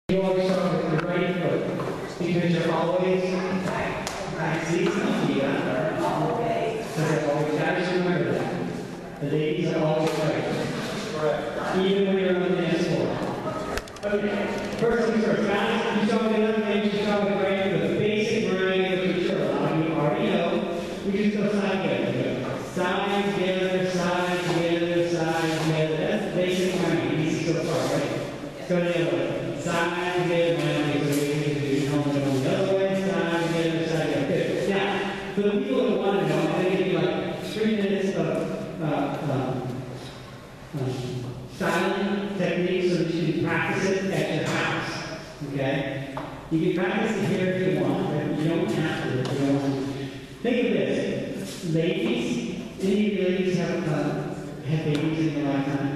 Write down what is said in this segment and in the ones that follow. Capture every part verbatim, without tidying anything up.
You always start with your right foot because you're always practicing here. So you always got to remember that. The ladies are always right. Correct. Even when you're on the dance floor. Okay. First things first. Guys, you start with the other thing, you start with right foot. The basic variety of the drill. You already know. We just go side together. Side together, side together, side together. That's the basic variety. Easy so far, right? Go to the other way. Side together, side together, home and on the other way, side together, side together. Good. Now, for the people that want to know, I'm going to give you like three minutes of uh, um, um, styling techniques so that you can practice it at your house. Okay? You can practice it here if you want, but you don't have to if you don't want to. Think of this. Ladies, any of you ladies have, uh, have babies in your lifetime?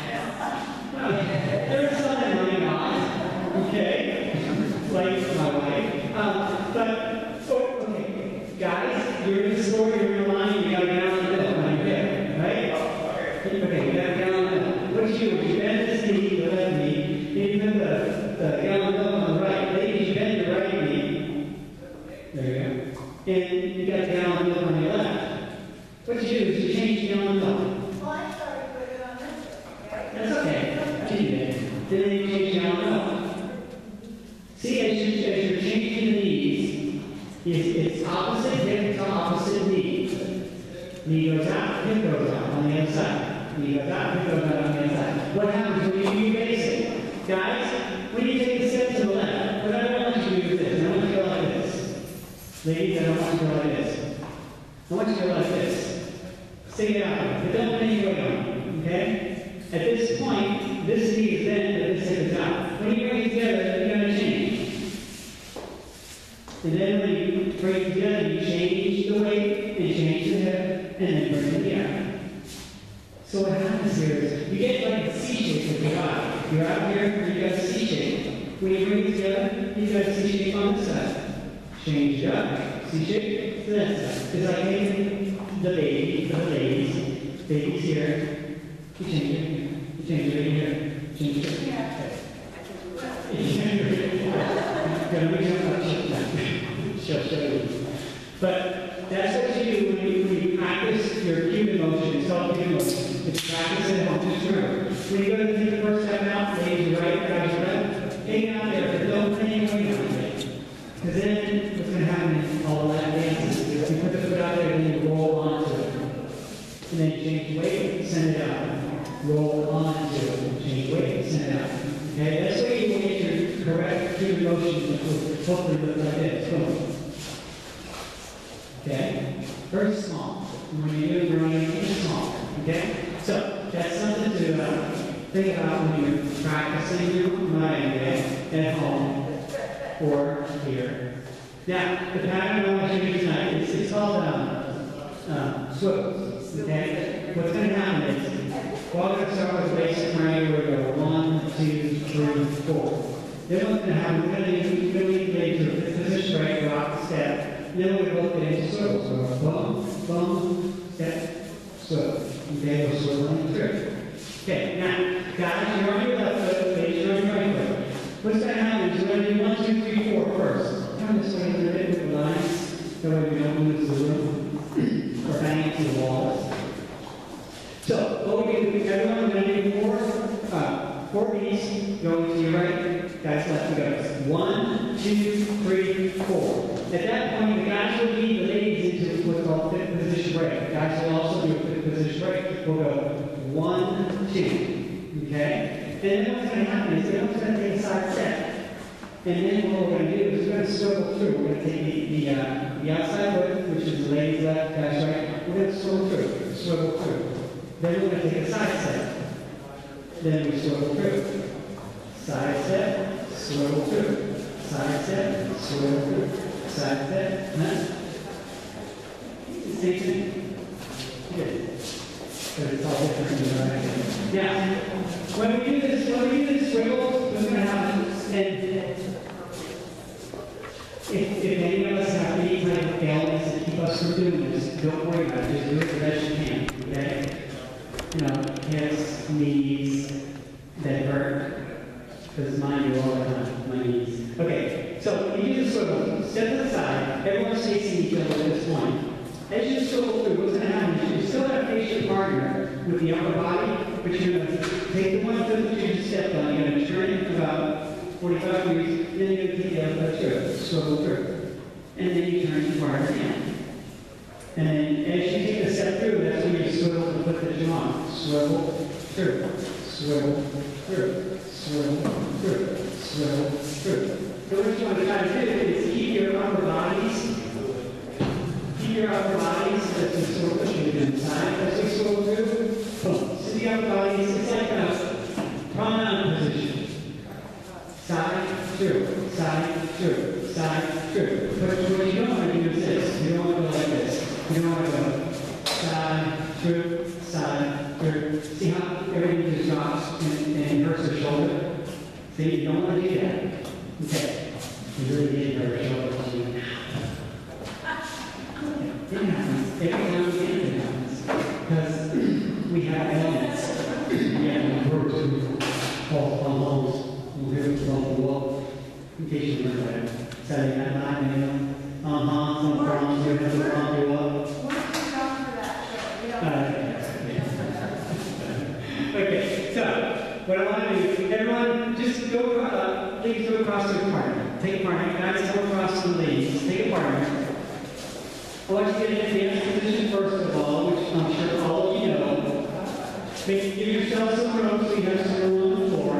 There's something going on. Okay, like my wife. Um, but, oh, okay, guys, you're in the store, you're in the line, you got a gallon of milk on your hip, right? Okay, you got a gallon of milk. What you do is you bend this knee, the left knee, and you put the, the gallon of milk on the right. Ladies, you bend your right knee. There you go. And you got a gallon of milk on your left. What you do is you change the gallon of milk. Well, I started to put it on this one. That's okay. Change it. Then you change the gallon of milk. See, as, you, as you're changing the knees, it's, it's opposite hip to opposite knee. Knee goes out, hip goes out on the other side. Knee goes out, hip goes out on the other side. What happens when you do basic? Guys, when you take a step to the left, what I don't want you to do is this. I want you to go like this. Ladies, I don't want you to go like this. I want you to go like this. Stick it out. But don't put any weight on it, okay? At this point, this knee is bent, but this hip is out. When you bring it together, you're going to change. And then when you bring it together, you change the weight, and change the hip, and then bring it together. So what happens here is, you get like a C shape with your eye. You're out here, and you got a C shape. When you bring it together, you got a C shape on this side. Change it up, C shape to that side. It's like taking the baby, the ladies, baby's here, you change it here, you change it right here, change it here. But that's what you do when you, when you practice your Cuban motion, it's called Cuban motion. It's practice at home, just remember. When you go to take the first step out, ladies are right, guys are left, hang out there, but don't put any weight on it. Because then what's going to happen is all of that dances. You put the foot out there and then you roll onto it. And then you change weight, send it out. Roll onto it, change weight, send it out. Okay, that's where you will get your correct Cuban motion, which will hopefully look like this. Boom. Okay? Very small. When you do it, you're running it's small. Okay? So, that's something to uh, think about when you're practicing your mind at home or here. Now, the pattern I want you to do tonight is it's called um, um, swivels. Okay? What's going to happen is, well, we're going to start with the basic triangle. We're going to go one, two, three, four. Then what's going to happen, we're going to lead the to a position right, rock, step. Then we're going to look into swivels. So we're boom, boom, step, swivel. Okay, we're swiveling through. Okay, now, guys, you're on your left foot, ladies, you're on your right foot. What's going to happen is we're going to do one, two, three, four first. Come this way a little bit with the lines. That way we don't lose the room or bang into the walls. So, what we do, everyone, we're going to do four, uh, four beats going to your right, guys left, we go. One, two, three, four. At that point, the guys will lead the ladies into what's called fifth position break. The guys will also do a fifth position break. We'll go one, two. Okay? And then what's going to happen is they're going to take a side step. And then what we're going to do is we're going to swivel through. We're going to take the, the, uh, the outside foot, which is the ladies left, guys right. We're going to swivel through, swivel through. Then we're going to take a side step. Then we swivel through. Side step, swivel through. Side step, swivel through. Side step, huh? Same thing. Good. But it's all different in the right. Now, when we do this, when we do this swivel, what's going to happen? And if, if any of us have any kind of ailments that keep us from doing this, don't worry about it. Just do it the best you can. Okay? You know, hips, knees that hurt, because mine do all the time. step to the side, everyone's facing each other at this point. As you scroll through, what's going to happen is you still have to face your partner with the upper body, but you're going to take the one foot that you just stepped on, you're going to turn it about forty-five degrees, then you're going to take the other foot through, swivel through. And then you turn your partner again. And then as you take the step through, that's when you swivel the foot that you're on. Swivel through, swivel through, swivel through, swivel through. So what you want to try to do is keep your upper bodies, keep your upper bodies as we swivel through the inside, as we swivel through. Boom. So the upper bodies, it's like a promenade position. Side, through, side, through, side, through. But what you don't want to do is this. You don't want to go like this. You don't want to go side, through, side, through. See how everything just drops and, and hurts the shoulder? See, you don't want to do that. Okay. You really need to hurt your shoulder. It happens. Every now and again it happens. Because we have elements. We have words who fall on holes. We'll hear it from the wall. In case you remember that. Saturday Night Live, you know. Uh-huh, some problems, you're going to bump you up. Okay, so what I want to do, everyone, just go, uh, please go across to a partner. Take a partner. Guys, go across to the ladies. Take a partner. I want you to get in the advanced position first of all, which I'm sure all of you know. Make, give yourself some room so you have some room on the floor.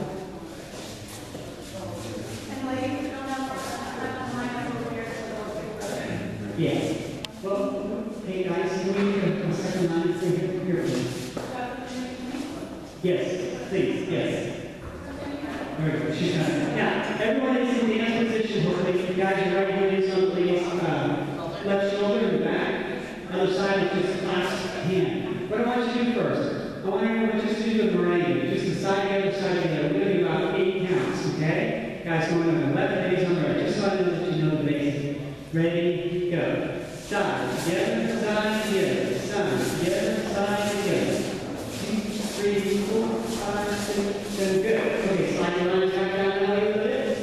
And ladies, don't have a mic over here. Yes. Well, hey guys, can we get a second line thing here, please? Yes, please, yes. Very good, she's done it. Now, everyone is in the dance position, hopefully. You guys, your right hand is on the please. Uh, left shoulder and back. Other side is just clasp hand. What I want you to do first, I want everyone just to do the meringue, just the side, the other side, the other. We're going to do about eight counts, okay? Guys, going on the left, ladies on the right. Just so I know that you know the basics. Ready, go. Side, together, side, together, side, together, side, together. Two, three, four, five, six, seven, good. Okay, slide your lines back down now a little bit.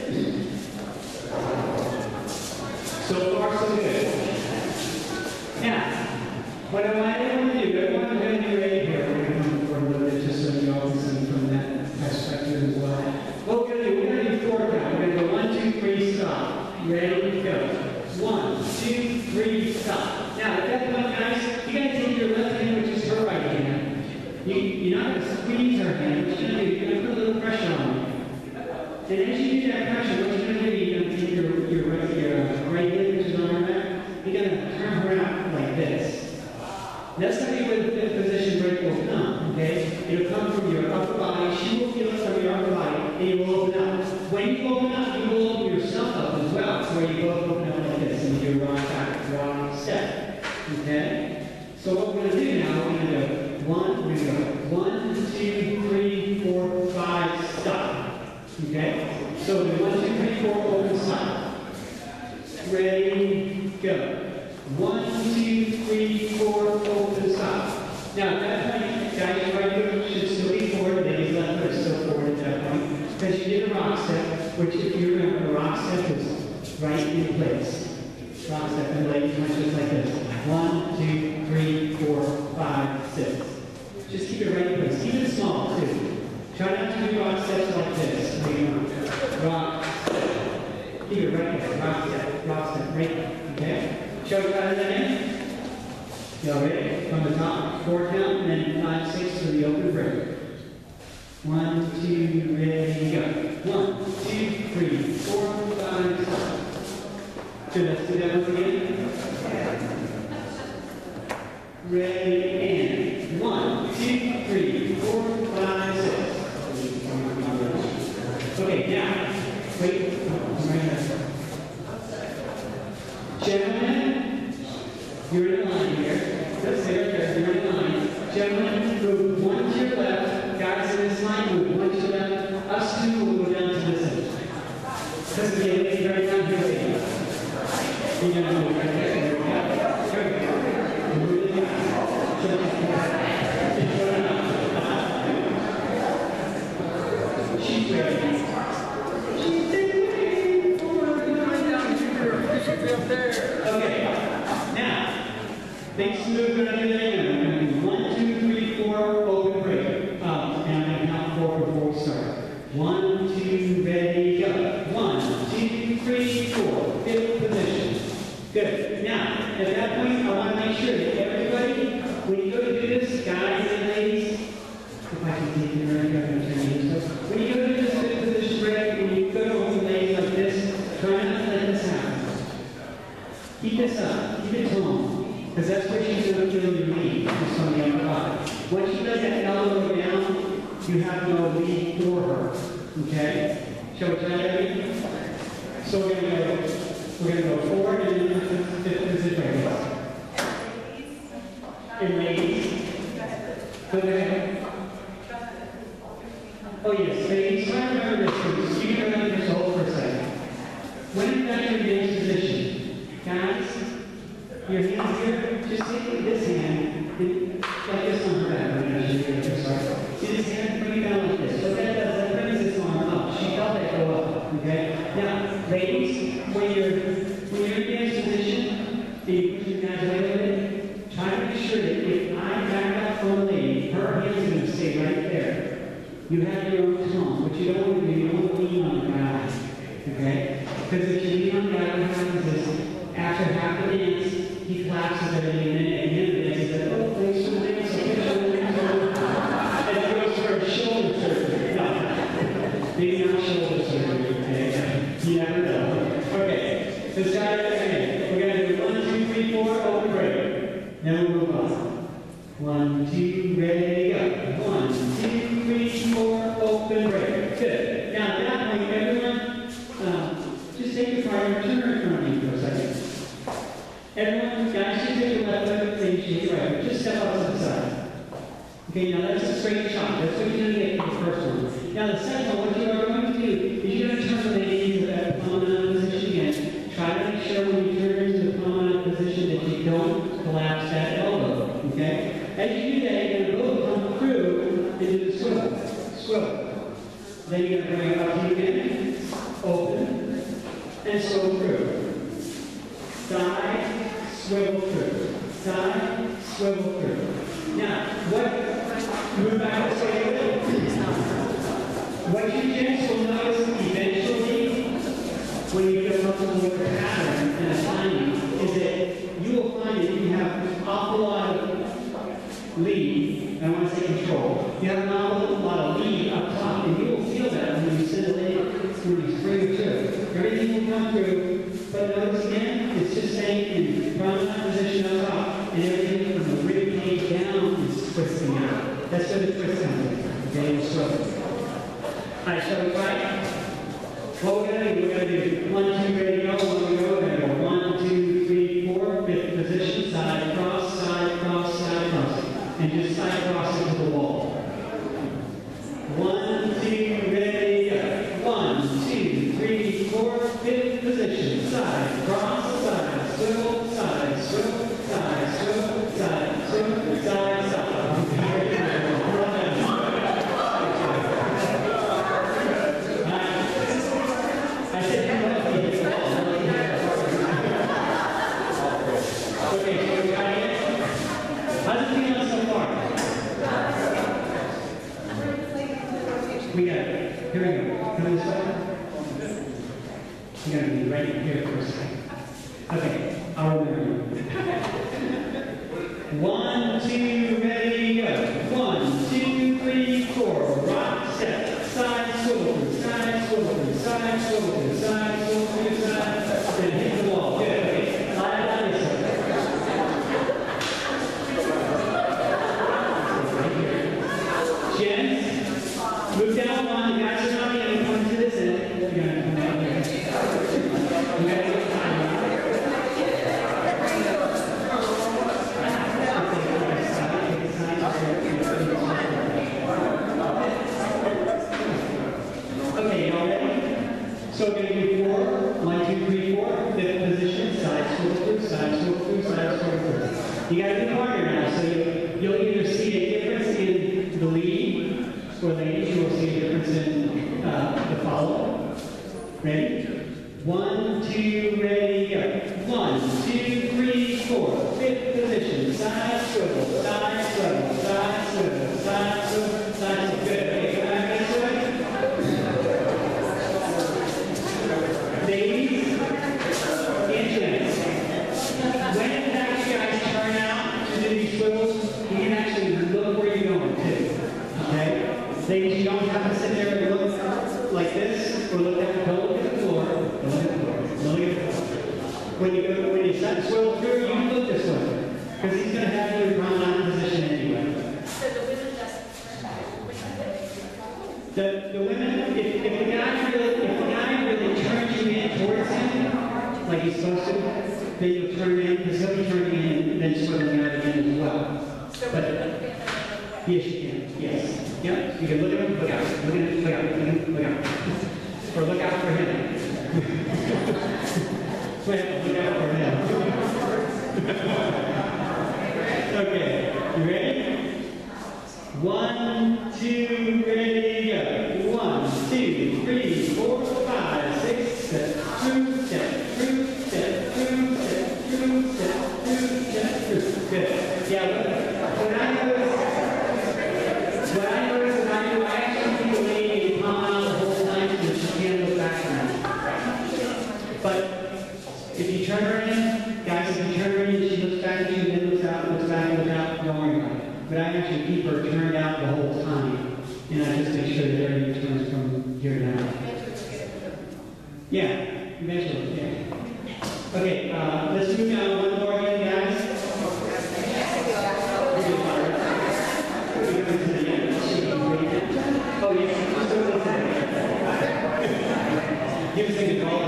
So far, so good. Now, what I want everyone to do, everyone is going to be ready here. We're going to come forward a little bit just so you all can see from that perspective as well. What we're going to do, we're going to do four count. We're going to go one, two, three, stop. Ready, go. One, two, three, stop. Now, at that point, guys, you got to take your left hand, which is her right hand. You, you're not going to squeeze her hand. What you're going to do, you're going to put a little pressure on her. And as you do that pressure, what you're going to do, you're going to take your, your, right, your right hand, which is on her back. You're going to turn her out like this. That's going to be where the position break will come, okay? It'll come from your upper body. She will feel it from your upper body, and you will open up. When you open up, you will open yourself up as well, where you both open up like this, and you do a rock back, rock, step, okay? So what we're going to do now, we're going to go one, we're going to go one, two, three, four, five, stop, okay? So the one, two, three, four, open, stop. Ready, go. One, two, three, four, open, stop. Now, at that point, guys, your right foot should still be forward, ladies' left foot is still forward at that point. Because you did a rock step, which if you remember, a rock step is right in place. Rock step, and ladies went just like this. One, two, three, four, five, six. Just keep it right in place. Keep it small, too. Try not to do rock steps like this. Rock step. Keep it right there. Rock step, rock step, right there. Okay? Show you how to do that. Y'all ready? From the top, four count, and then five, six for the open break. One, two, ready, go. One, two, three, four, five, six. Good, let's do that once again. Ready, and one, two, three, four, five, six. Okay, now, wait, right there. Gentlemen, you're in line here. Let's say right there, you're in line. Gentlemen, move one to your left. Guys in this line, move one to your left. Us two will go down to this end. Because we have a right down here. You're going to move right there. There we go. There we go. Really nice. She's ready. She's ready for the down to your Big smooth, we're gonna do that again. We're gonna do one, two, three, four, open break. Up, and I'm gonna count four before we start. One, two, ready, go. One, two, three, four. Fifth position. Good. Now, at that point, I want to make sure that everybody, when you go to do this, guys and ladies, if I can take you right here, I'm going to turn you. So, when you go to do this fifth position break, when you go to open legs like this, try not to let this happen. Keep this up. Keep it toned. Because that's where she's going to feel your lead, just on the upper body. Once she does that elbow down, you have no lead for her. Okay? Shall we try that again? So we're going to go, we're going to go forward and then fifth, fifth position right. And ladies. Go ahead. Oh yes, ladies, try to remember this. You can remember this whole for a second. When you're back in your dance position, guys, your hands here, just take this hand, and like this on her back. I'm going to show you this. See this hand? Bring it down like this. What that does, that brings this arm up. She felt that go up. Okay? Now, ladies, when you're when you're in dance position, and you push your guys away with it, try to make sure that if I back up from a lady, her hands are going to stay right there. You have your own tone, but you don't want to do, you don't want to lean on the guy. Okay? Because if you lean on the guy, what happens is, after half the dance, he claps with everything, and then at the end of the dance, he says, oh, thanks for the dance, okay, and it goes for a shoulder surgery. No, maybe not shoulder surgery, okay? You never know. Okay, let's try it again. We're going to do one, two, three, four, open break. Then we'll move on. One, two, ready, go. One, two, three, four, open break. Good. Now, at that point, everyone, um, just take your partner, turn her in front of you for a second. Everyone, guys, just take your left leg, then shake your right. Just step out to the side. Okay, now that's a straight shot. That's what you're going to get for the first one. Now the second one, what you are going to do is you're going to turn the lady into that prominent position again. Try to make sure when you turn into the prominent position that you don't collapse that elbow. Okay? As you do that, you're going to both come through into the swivel. Swivel. Then you're going to bring it up to you again. Open. And swivel through. Side, swivel through. Side, swivel through. Now, what, move back this way a little. What you just will notice eventually, when you go up to the pattern and assigning, is that you will find that you have an awful lot of lead, I want to say control. You have an awful lot of lead up top, and you will feel that when you send a lady, when you spring through. Everything will come through, but notice again, it's just staying in prominent position up top, and everything from the rib cage down is twisting out. That's where the twist comes in. Okay, we'll struggle. All right, shall we try? What we're going to do, we're going to do one, two, ready, go. One, we go. We're going to go one, two, three, four, fifth position, side, cross, side, cross, side, cross. And just side cross into the wall. One, two, ready, go. One, two, three, four, fifth position, side, cross, side, swivel, side, swivel, side, swivel, side, swivel, side, side. I said, you know, if you hit the wall, you hit the wall. Okay, so we got it. How's it feeling so far? We got it. Here we go. Come this way. You're going to be right here for a second. Okay, I'll remember you. One, two, ready, go. One, two, three, four. Rock, step, side, swivel through, side, swivel through, side, swivel through, side, swivel through, side. Then hit the wall. Good. Okay, slide down this way. Gents, move down one. You guys are not going to come to this end. You're going to come down here. You got to get time. Okay, y'all ready? So we're going to do four. One, two, three, four. Fifth position. Side swivel through, side swivel through, side swivel through. You got to be harder now. So you, you'll either see a difference in the lead, or ladies, you will see a difference in uh, the follow. Ready? One, two, ready, go. One, two, three, four. fifth position, side swivel, side swivel, side swivel, side swivel, side swivel. Good. Okay, go back this way. Ladies and gents, when in fact you guys turn out to do these swivels, you can actually look where you're going too. Okay? Ladies, you don't have to sit there and look like this or look at the don't look at the floor. Don't look at the floor. Don't look at the floor. When you go, when you set swivel through, you can look this way. Because he's going to have you in promenade position anyway. So the women just. The, the women, if, if the guy really, if the guy really turns you in towards him, like he's supposed to, then you'll turn in, because he'll be turning in and then swiveling out again as well. So But, we're going to yes, you can. Yes. Yep. You can look at him, look out. Look at him, look out, look at him, look out. Or look out for him. Well, look out for him. Okay. You ready? One, two, ready, go. One, two, three, four, five, six, step, through, step, through, step, through, step, through, step, through, step, through. Good. Yeah, look. When I was, when I was, when I do, I actually keep the lady in palm out the whole time so that she can't look back at me. But if you turn her in, guys, if you turn her in and she looks back at you, then looks out, looks back, looks out, don't worry about it. But I actually keep her turned out the whole time. And I just make sure that everything turns from here to now. Yeah, eventually, yeah. Okay, uh, let's move down one more again, guys. Oh, yeah, let's do it this way. Give us a good call.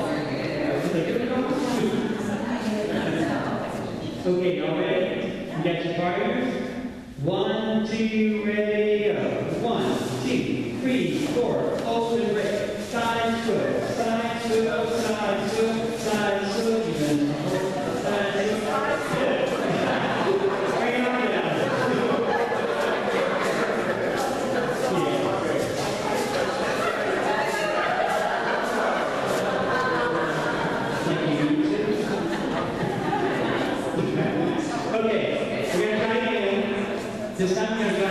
Okay, y'all ready? You got your partners? One, two, ready, go. One, two, three, four, open break. Side swivel, side swivel, side swivel, side swivel, even. Side swivel. Good. Bring it on down. Okay, we're going to try again. This time we're going to go